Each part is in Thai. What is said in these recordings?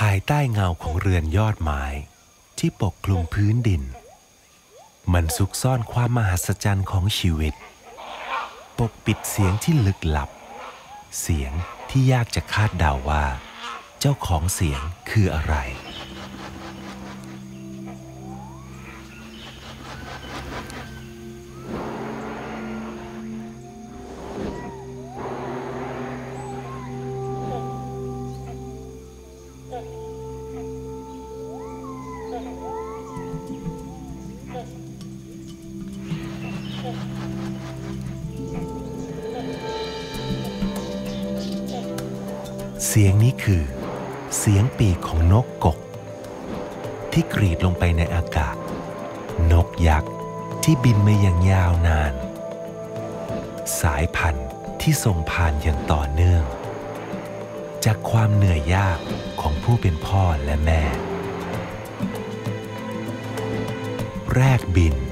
ายใต้เงาของเรือนยอดไม้ที่ปกคลุมพื้นดินมันซุกซ่อนความมหัศจรรย์ของชีวิตปกปิดเสียงที่ลึกลับเสียงที่ยากจะคาดเดาว่าเจ้าของเสียงคืออะไรเสียงนี้คือเสียงปีกของนกกกที่กรีดลงไปในอากาศนกยักษ์ที่บินมาอย่างยาวนานสายพันธุ์ที่ส่งผ่านอย่างต่อเนื่องจากความเหนื่อยยากของผู้เป็นพ่อและแม่แรกบิน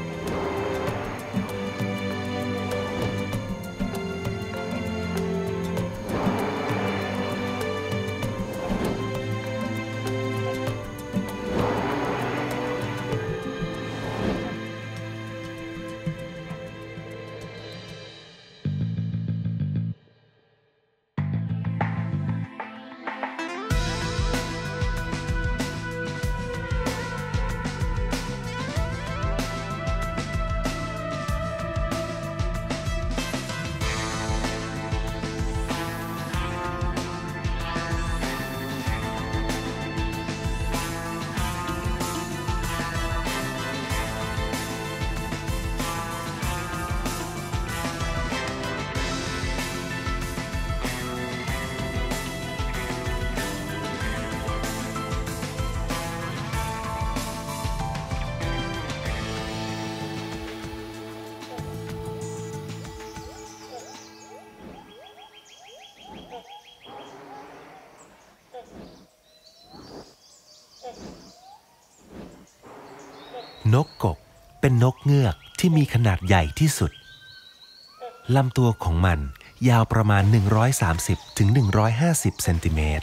นกกกเป็นนกเงือกที่มีขนาดใหญ่ที่สุดลำตัวของมันยาวประมาณ130 ถึง 150 เซนติเมตร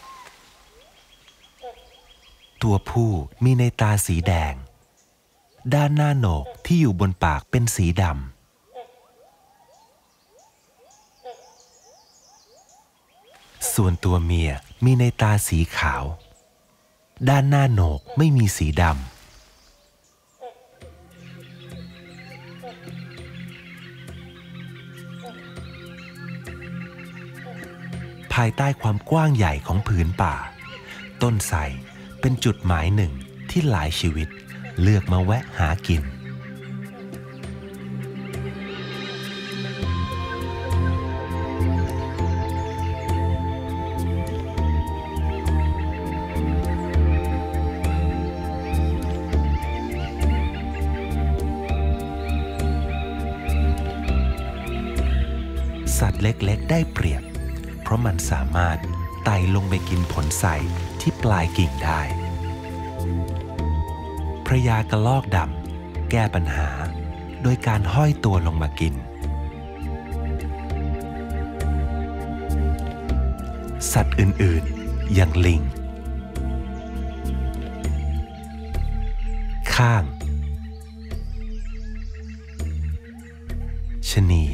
ตัวผู้มีในตาสีแดงด้านหน้าโหนกที่อยู่บนปากเป็นสีดำส่วนตัวเมียมีในตาสีขาวด้านหน้าโหนกไม่มีสีดำภายใต้ความกว้างใหญ่ของผืนป่าต้นไทรเป็นจุดหมายหนึ่งที่หลายชีวิตเลือกมาแวะหากินสัตว์เล็กๆได้เปรียบเพราะมันสามารถไต่ลงไปกินผลไทรที่ปลายกิ่งได้พระยากระรอกดำแก้ปัญหาโดยการห้อยตัวลงมากินสัตว์อื่นๆอย่างลิงข้างชะนี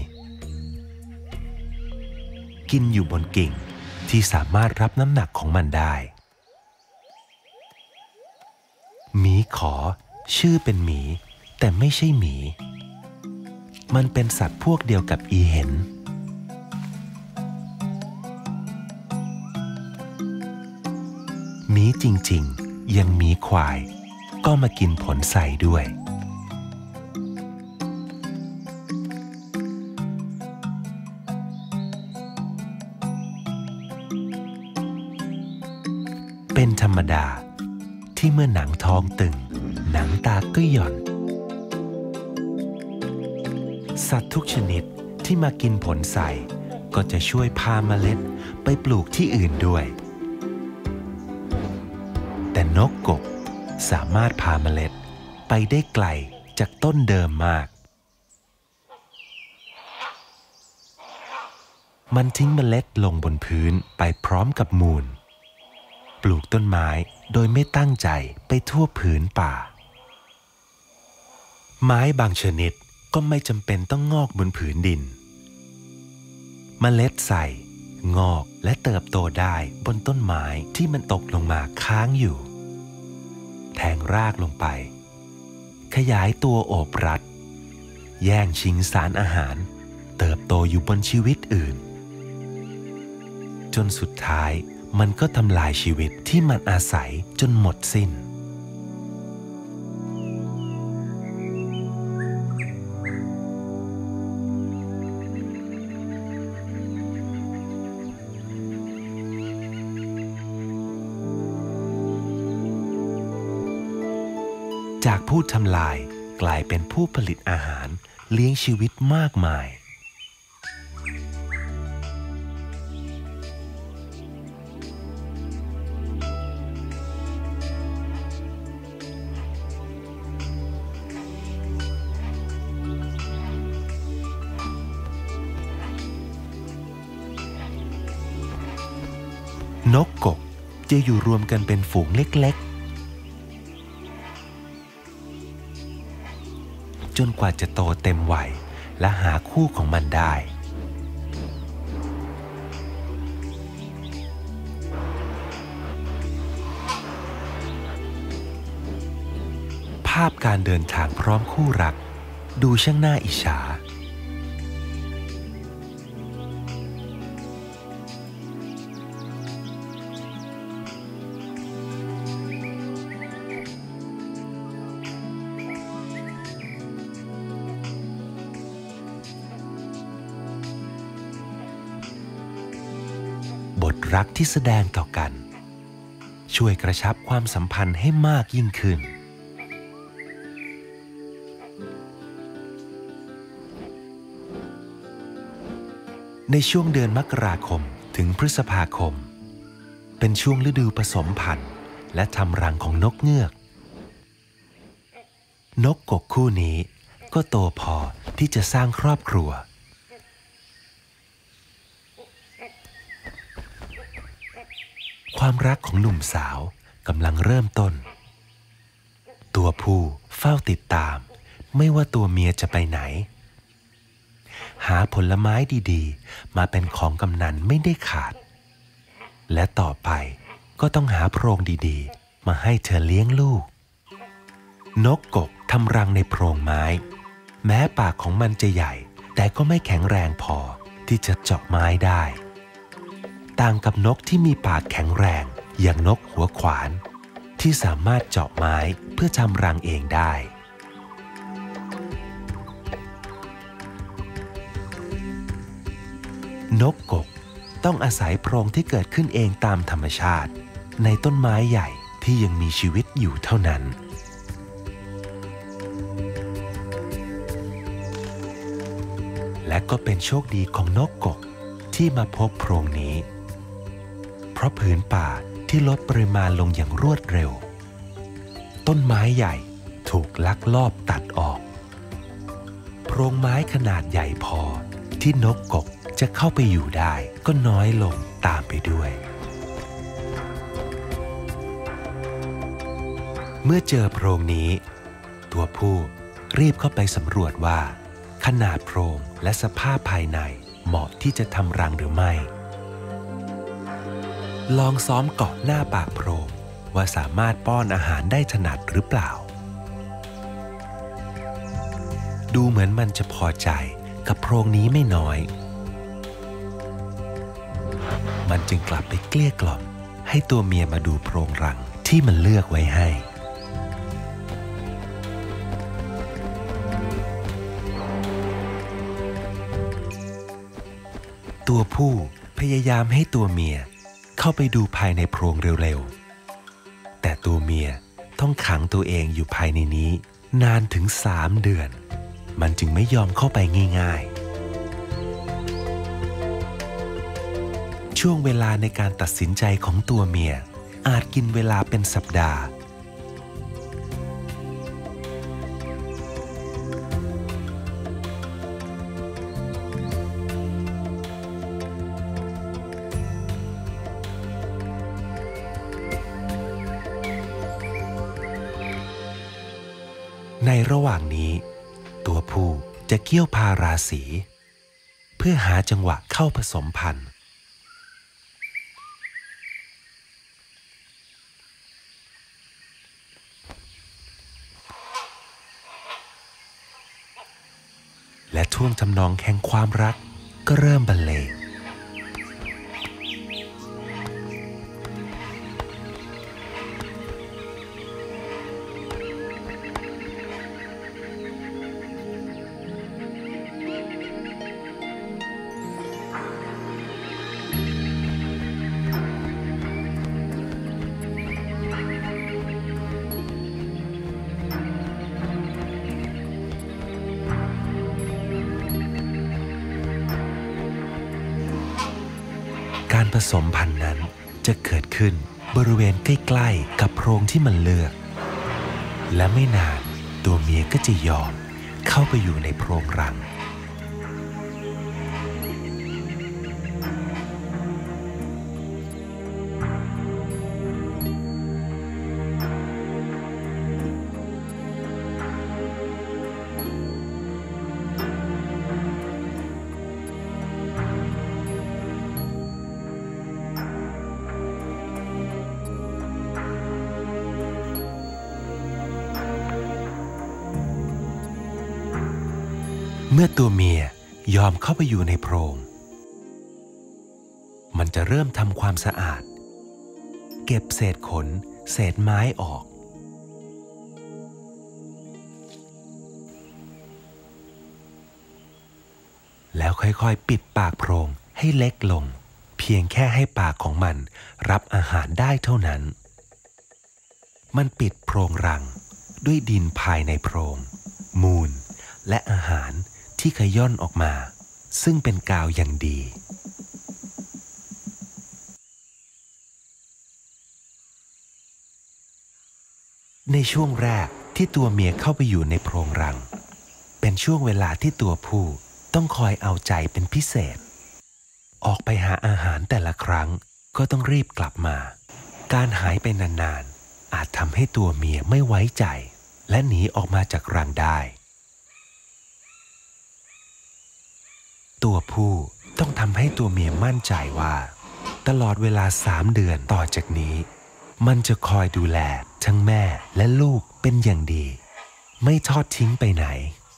กินอยู่บนกิ่งที่สามารถรับน้ำหนักของมันได้หมีขอชื่อเป็นหมีแต่ไม่ใช่หมีมันเป็นสัตว์พวกเดียวกับอีเห็นหมีจริงๆยังหมีควายก็มากินผลไทรด้วยเป็นธรรมดาที่เมื่อหนังท้องตึงหนังตาก็หย่อนสัตว์ทุกชนิดที่มากินผลไทรก็จะช่วยพาเมล็ดไปปลูกที่อื่นด้วยแต่นกกกสามารถพาเมล็ดไปได้ไกลจากต้นเดิมมาก มันทิ้งเมล็ดลงบนพื้นไปพร้อมกับมูลปลูกต้นไม้โดยไม่ตั้งใจไปทั่วผืนป่าไม้บางชนิดก็ไม่จำเป็นต้องงอกบนผืนดินเมล็ดใส่งอกและเติบโตได้บนต้นไม้ที่มันตกลงมาค้างอยู่แทงรากลงไปขยายตัวโอบรัดแย่งชิงสารอาหารเติบโตอยู่บนชีวิตอื่นจนสุดท้ายมันก็ทำลายชีวิตที่มันอาศัยจนหมดสิ้นจากผู้ทำลายกลายเป็นผู้ผลิตอาหารเลี้ยงชีวิตมากมายนกกกจะอยู่รวมกันเป็นฝูงเล็กๆจนกว่าจะโตเต็มวัยและหาคู่ของมันได้ภาพการเดินทางพร้อมคู่รักดูช่างน่าอิจฉาบทรักที่แสดงต่อกันช่วยกระชับความสัมพันธ์ให้มากยิ่งขึ้นในช่วงเดือนมกราคมถึงพฤษภาคมเป็นช่วงฤดูผสมพันธุ์และทำรังของนกเงือกนกกกคู่นี้ก็โตพอที่จะสร้างครอบครัวความรักของหนุ่มสาวกำลังเริ่มต้นตัวผู้เฝ้าติดตามไม่ว่าตัวเมียจะไปไหนหาผลไม้ดีๆมาเป็นของกำนันไม่ได้ขาดและต่อไปก็ต้องหาโพรงดีๆมาให้เธอเลี้ยงลูกนกกกทำรังในโพรงไม้แม้ปากของมันจะใหญ่แต่ก็ไม่แข็งแรงพอที่จะเจาะไม้ได้ต่างกับนกที่มีปากแข็งแรงอย่างนกหัวขวานที่สามารถเจาะไม้เพื่อทำรังเองได้นกกกต้องอาศัยโพรงที่เกิดขึ้นเองตามธรรมชาติในต้นไม้ใหญ่ที่ยังมีชีวิตอยู่เท่านั้นและก็เป็นโชคดีของนกกกที่มาพบโพรงนี้เพราะผืนป่าที่ลดปริมาณลงอย่างรวดเร็วต้นไม้ใหญ่ถูกลักลอบตัดออกโพรงไม้ขนาดใหญ่พอที่นกกกจะเข้าไปอยู่ได้ก็น้อยลงตามไปด้วยเมื่อเจอโพรงนี้ตัวผู้รีบเข้าไปสำรวจว่าขนาดโพรงและสภาพภายในเหมาะที่จะทำรังหรือไม่ลองซ้อมเกาะหน้าปากโพรงว่าสามารถป้อนอาหารได้ถนัดหรือเปล่าดูเหมือนมันจะพอใจกับโพรงนี้ไม่น้อยมันจึงกลับไปเกลี้ยกล่อมให้ตัวเมียมาดูโพรงรังที่มันเลือกไว้ให้ตัวผู้พยายามให้ตัวเมียเข้าไปดูภายในโพรงเร็วๆแต่ตัวเมียต้องขังตัวเองอยู่ภายในนี้นานถึง3 เดือนมันจึงไม่ยอมเข้าไปง่ายๆช่วงเวลาในการตัดสินใจของตัวเมียอาจกินเวลาเป็นสัปดาห์ในระหว่างนี้ตัวผู้จะเกี่ยวพาราสีเพื่อหาจังหวะเข้าผสมพันธุ์และท่วงทำนองแห่งความรักก็เริ่มบรรเลงการผสมพันธุ์นั้นจะเกิดขึ้นบริเวณใกล้ๆกับโพรงที่มันเลือกและไม่นานตัวเมียก็จะยอมเข้าไปอยู่ในโพรงรังเมื่อตัวเมียยอมเข้าไปอยู่ในโพรงมันจะเริ่มทำความสะอาดเก็บเศษขนเศษไม้ออกแล้วค่อยๆปิดปากโพรงให้เล็กลงเพียงแค่ให้ปากของมันรับอาหารได้เท่านั้นมันปิดโพรงรังด้วยดินภายในโพรงมูลและอาหารที่ขย่อนออกมาซึ่งเป็นกาวอย่างดีในช่วงแรกที่ตัวเมียเข้าไปอยู่ในโพรงรังเป็นช่วงเวลาที่ตัวผู้ต้องคอยเอาใจเป็นพิเศษออกไปหาอาหารแต่ละครั้งก็ต้องรีบกลับมาการหายไปนานๆอาจทำให้ตัวเมียไม่ไว้ใจและหนีออกมาจากรังได้ตัวผู้ต้องทำให้ตัวเมียมั่นใจว่าตลอดเวลา3 เดือนต่อจากนี้มันจะคอยดูแลทั้งแม่และลูกเป็นอย่างดีไม่ทอดทิ้งไปไหน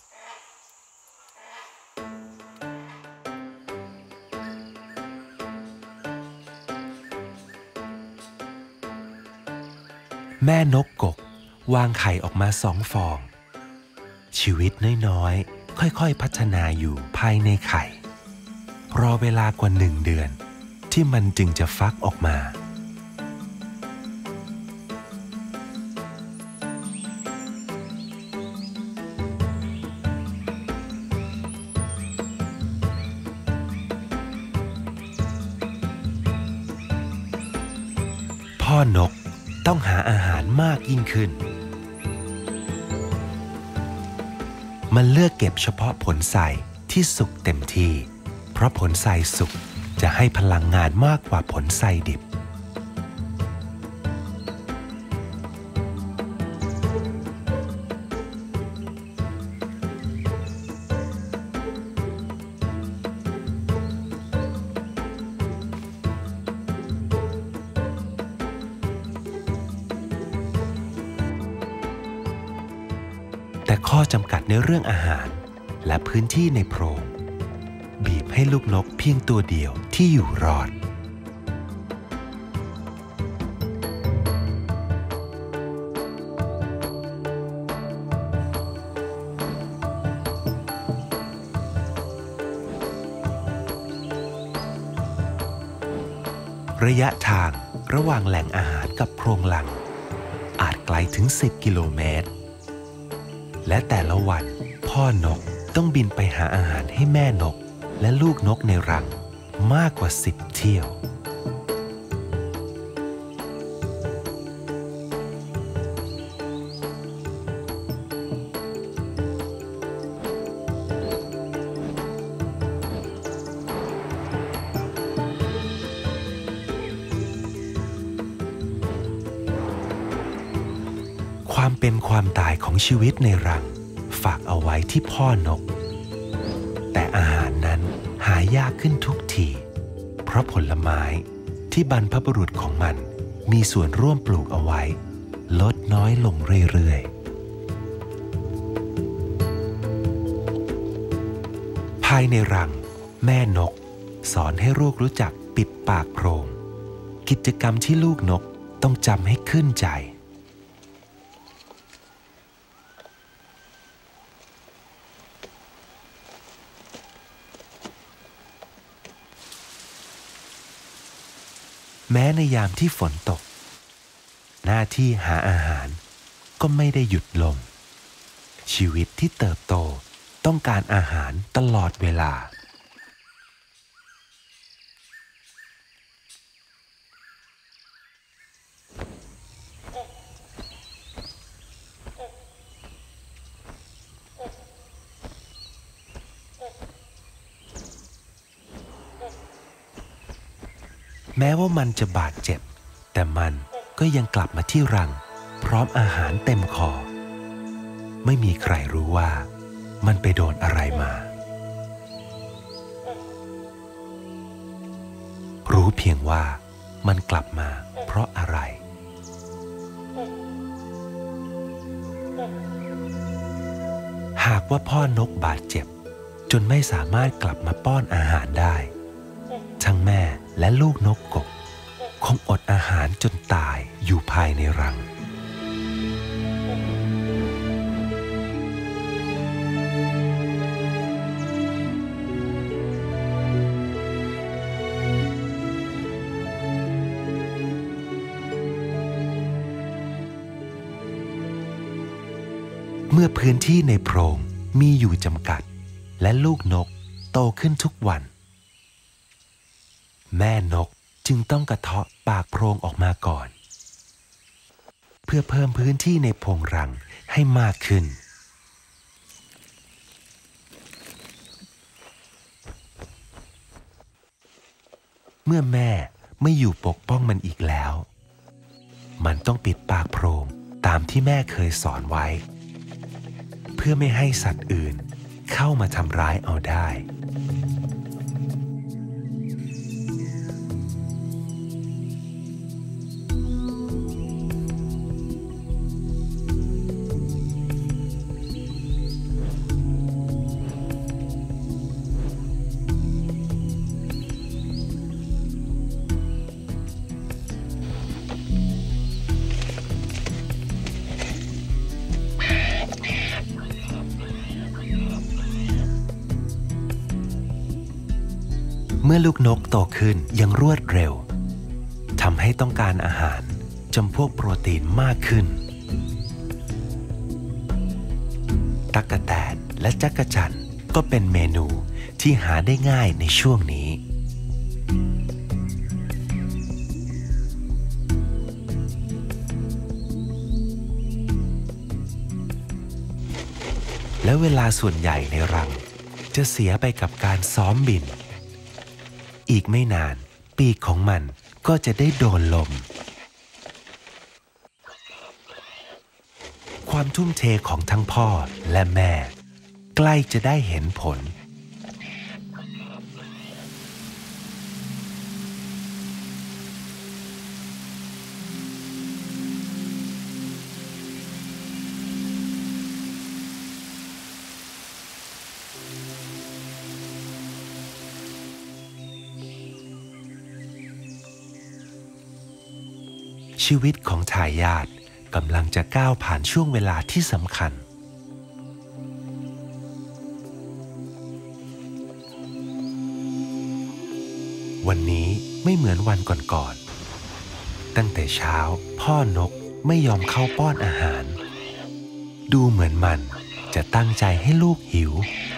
แม่นกกกวางไข่ออกมา2 ฟองชีวิตน้อยๆค่อยๆพัฒนาอยู่ภายในไข่รอเวลากว่า1 เดือนที่มันจึงจะฟักออกมาพ่อนกต้องหาอาหารมากยิ่งขึ้นมันเลือกเก็บเฉพาะผลไทรที่สุกเต็มที่เพราะผลไทรสุกจะให้พลังงานมากกว่าผลไทรดิบแต่ข้อจำกัดในเรื่องอาหารและพื้นที่ในโพรงบีบให้ลูกนกเพียงตัวเดียวที่อยู่รอดระยะทางระหว่างแหล่งอาหารกับโพรงรังอาจไกลถึง10 กิโลเมตรและแต่ละวันพ่อนกต้องบินไปหาอาหารให้แม่นกและลูกนกในรังมากกว่า10 เที่ยวคความเป็นความตายของชีวิตในรังฝากเอาไว้ที่พ่อนกแต่อาหารนั้นหายากขึ้นทุกทีเพราะผลไม้ที่บรรพบุรุษของมันมีส่วนร่วมปลูกเอาไว้ลดน้อยลงเรื่อยๆภายในรังแม่นกสอนให้ลูกรู้จักปิดปากโพรงกิจกรรมที่ลูกนกต้องจำให้ขึ้นใจแม้ในยามที่ฝนตกหน้าที่หาอาหารก็ไม่ได้หยุดลงชีวิตที่เติบโตต้องการอาหารตลอดเวลาแม้ว่ามันจะบาดเจ็บแต่มันก็ยังกลับมาที่รังพร้อมอาหารเต็มคอไม่มีใครรู้ว่ามันไปโดนอะไรมารู้เพียงว่ามันกลับมาเพราะอะไรหากว่าพ่อนกบาดเจ็บจนไม่สามารถกลับมาป้อนอาหารได้ทั้งแม่และลูกนกกกคงอดอาหารจนตายอยู่ภายในรังเมื่อพื้นที่ในโพรงมีอยู่จำกัดและลูกนกโตขึ้นทุกวันแม่นกจึงต้องกระเทาะปากโพรงออกมาก่อนเพื่อเพิ่มพื้นที่ในโพรงรังให้มากขึ้นเมื่อแม่ไม่อยู่ปกป้องมันอีกแล้วมันต้องปิดปากโพรงตามที่แม่เคยสอนไว้เพื่อไม่ให้สัตว์อื่นเข้ามาทำร้ายเอาได้เมื่อลูกนกโตขึ้นอย่างรวดเร็วทำให้ต้องการอาหารจำพวกโปรตีนมากขึ้นตั๊กแตนและจักจั่นก็เป็นเมนูที่หาได้ง่ายในช่วงนี้และเวลาส่วนใหญ่ในรังจะเสียไปกับการซ้อมบินอีกไม่นานปีกของมันก็จะได้โดนลมความทุ่มเทของทั้งพ่อและแม่ใกล้จะได้เห็นผลชีวิตของทายาทกำลังจะก้าวผ่านช่วงเวลาที่สำคัญวันนี้ไม่เหมือนวันก่อนๆตั้งแต่เช้าพ่อนกไม่ยอมเข้าป้อนอาหารดูเหมือนมันจะตั้งใจให้ลูกหิว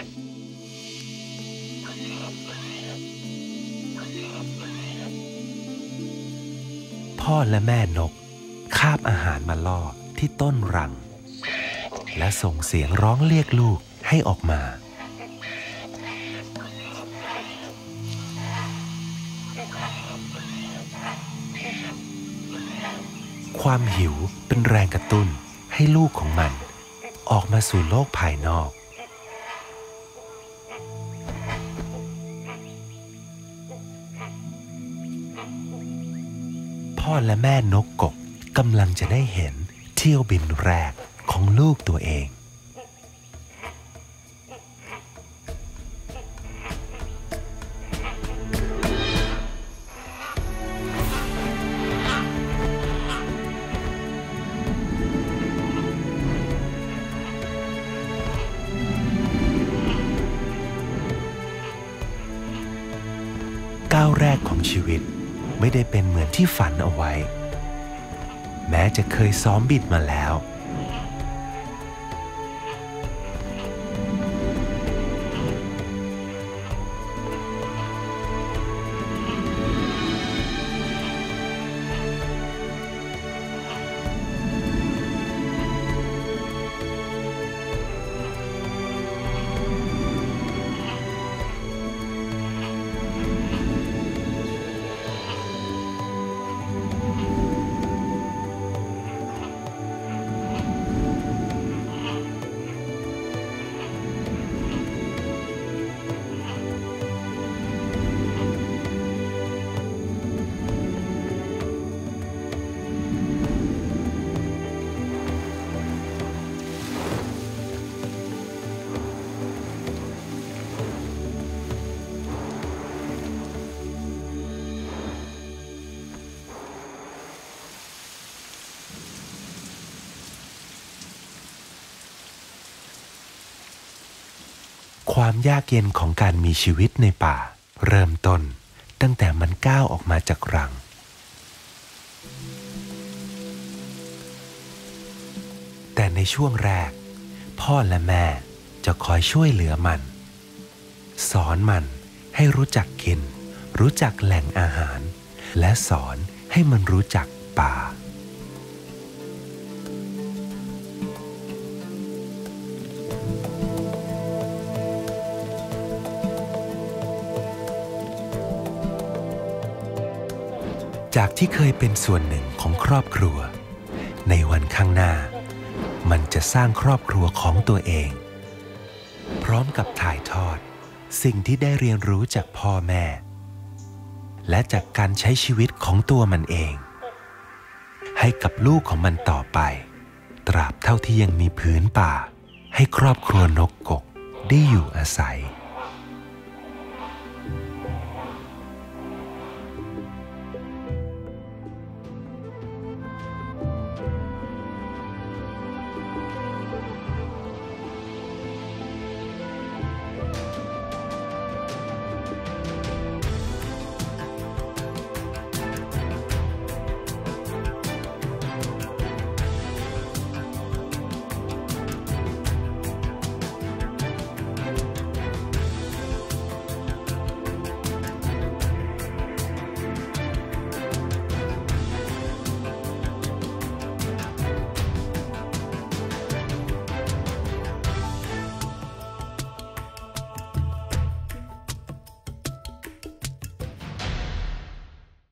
พ่อและแม่นกคาบอาหารมาล่อที่ต้นรังและส่งเสียงร้องเรียกลูกให้ออกมาความหิวเป็นแรงกระตุ้นใให้ลูกของมันออกมาสู่โลกภายนอกพ่อและแม่นกกกกำลังจะได้เห็นเที่ยวบินแรกของลูกตัวเองก้าวแรกของชีวิตไม่ได้เป็นเหมือนที่ฝันเอาไว้แม้จะเคยซ้อมบินมาแล้วความยากเย็นของการมีชีวิตในป่าเริ่มต้นตั้งแต่มันก้าวออกมาจากรังแต่ในช่วงแรกพ่อและแม่จะคอยช่วยเหลือมันสอนมันให้รู้จักกินรู้จักแหล่งอาหารและสอนให้มันรู้จักป่าจากที่เคยเป็นส่วนหนึ่งของครอบครัวในวันข้างหน้ามันจะสร้างครอบครัวของตัวเองพร้อมกับถ่ายทอดสิ่งที่ได้เรียนรู้จากพ่อแม่และจากการใช้ชีวิตของตัวมันเองให้กับลูกของมันต่อไปตราบเท่าที่ยังมีผืนป่าให้ครอบครัวนกกกได้อยู่อาศัย